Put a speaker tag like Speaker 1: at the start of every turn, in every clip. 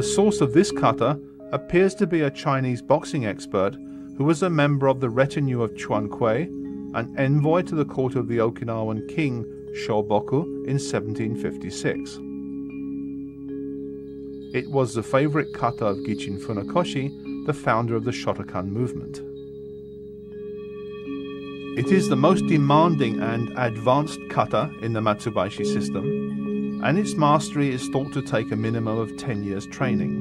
Speaker 1: source of this kata appears to be a Chinese boxing expert who was a member of the retinue of Chuan Kuei, an envoy to the court of the Okinawan king Shoboku in 1756. It was the favorite kata of Gichin Funakoshi, the founder of the Shotokan movement. It is the most demanding and advanced kata in the Matsubayashi system, and its mastery is thought to take a minimum of 10 years training.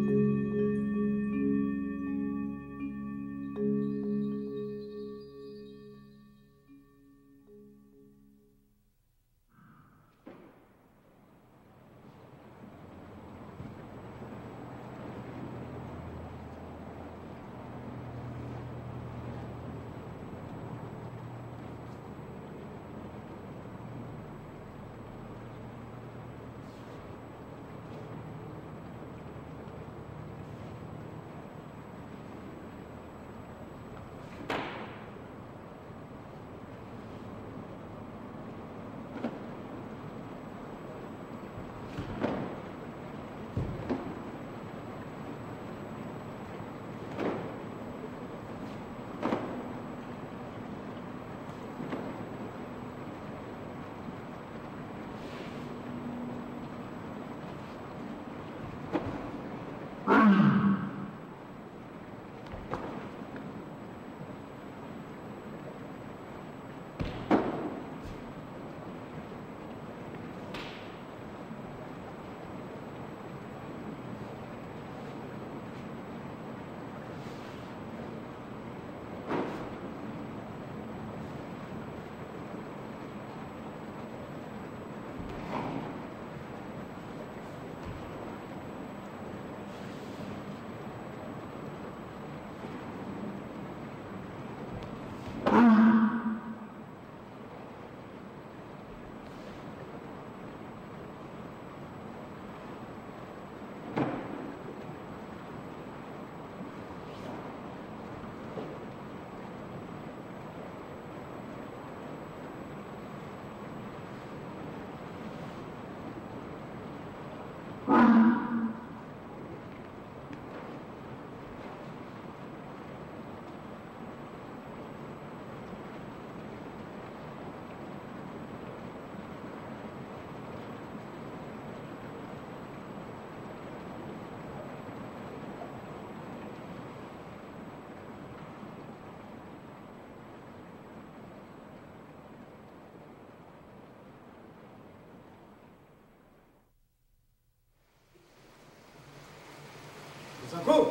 Speaker 2: Kusanku!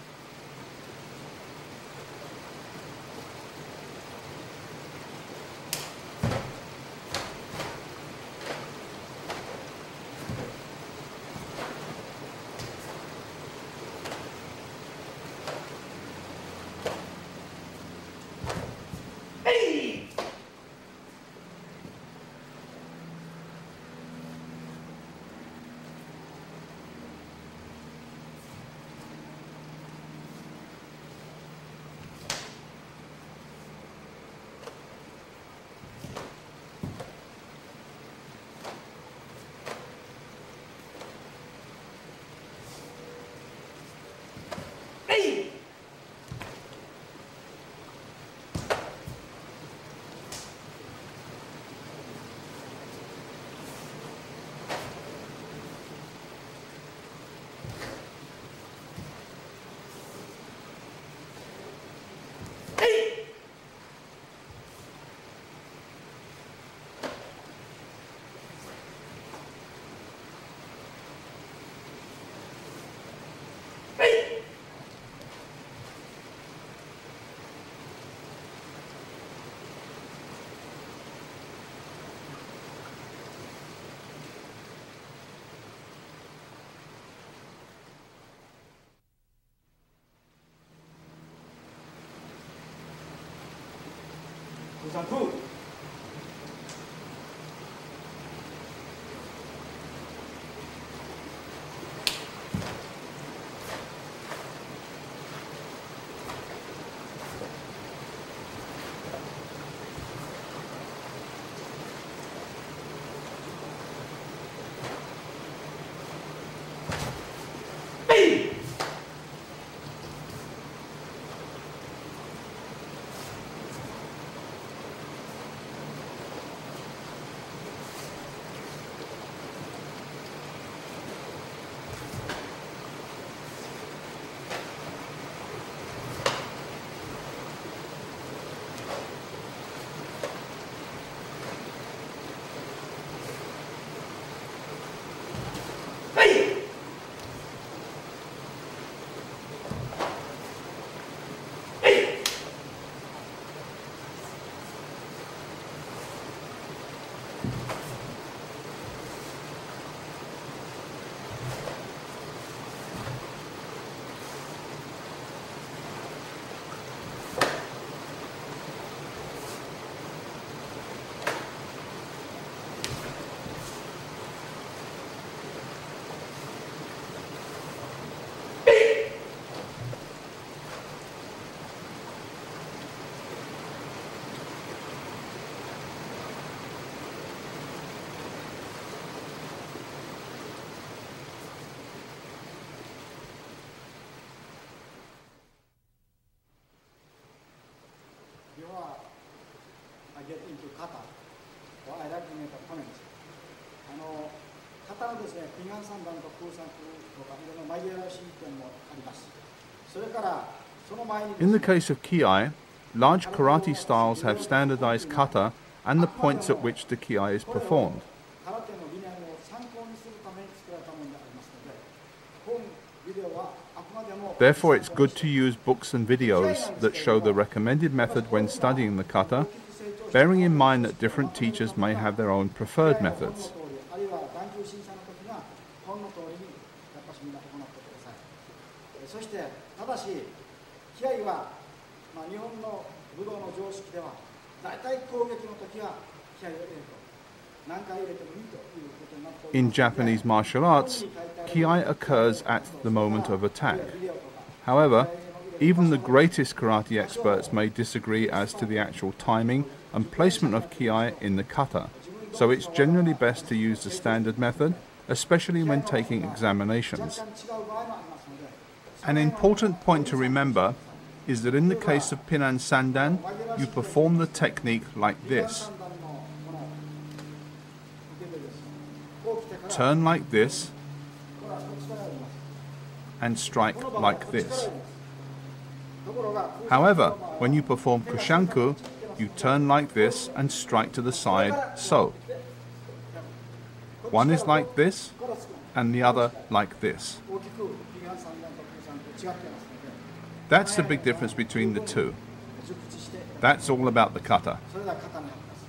Speaker 2: Kusanku! Hey! get into kata, or I like to make a comment. 型のですね、ピガン三段と空三空とかいろんな紛らわしい点もあります。それからその前に
Speaker 1: In the case of Ki, large karate styles have standardized kata and the points at which the Ki is performed.
Speaker 2: 空手の理念を参考にするために作られたものでありますので、本ビデオはあくまでも
Speaker 1: Therefore, it's good to use books and videos that show the recommended method when studying the kata, bearing in mind that different teachers may have their own preferred methods.
Speaker 2: あるいは団級審査の時は本の通りにやっぱしみんな行ってください。そしてただし気合は、日本の武道の常識では大体攻撃の時は気合を入れると何回入れてもいいということになっております。
Speaker 1: In Japanese martial arts, Ki occurs at the moment of attack. However, even the greatest karate experts may disagree as to the actual timing and placement of Ki in the kata, so it's generally best to use the standard method, especially when taking examinations. An important point to remember is that in the case of Pinan Sandan, you perform the technique like this. Turn like this and strike like this. However, when you perform Kusanku, you turn like this and strike to the side, so. One is like this and the other like this. That's the big difference between the two. That's all about the kata.